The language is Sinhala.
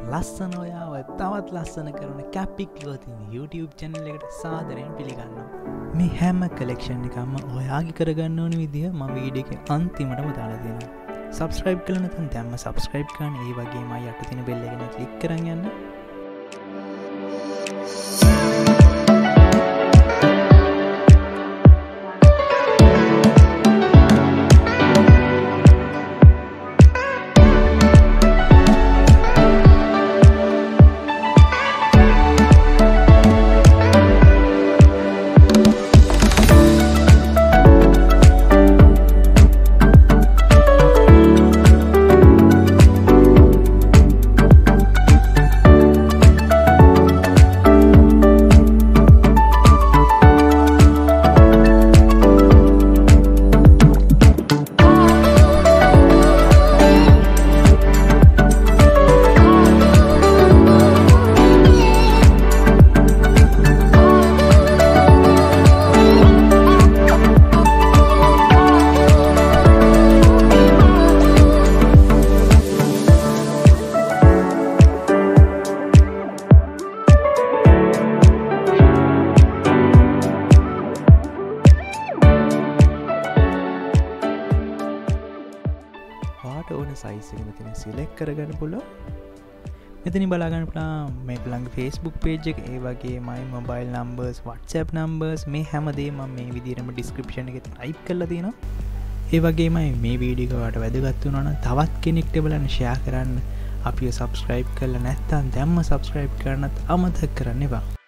ලස්සන ඔයාව තවත් ලස්සන කරන Capi clothing YouTube channel එකට සාදරයෙන් පිළිගන්නවා. මේ හැම collection එකක්ම ඔයාගේ කරගන්න ඕන විදිය මම වීඩියෝ එකේ අන්තිමටම දාලා දෙනවා. subscribe කරලා නැත්නම් දැම්ම subscribe කරන්න. ඒ වගේම යට තියෙන bell එක නේ click කරන් යන්න. ඕන size එක මෙතන select කරගන්න පුළුවන්. මෙතනින් බලා ගන්න පුළුවන් මේ ළඟ Facebook page එක, ඒ වගේමයි mobile numbers, WhatsApp numbers, මේ හැමදේම මම මේ විදිහටම description එකේ type කරලා තියෙනවා. ඒ වගේමයි මේ වීඩියෝ එක ඔයාලට වැදගත් වුණා නම් තවත් කෙනෙක්ට බලන්න share කරන්න. අපිව subscribe කරලා නැත්නම් දැම්ම subscribe කරන්නත් අමතක කරන්න එපා.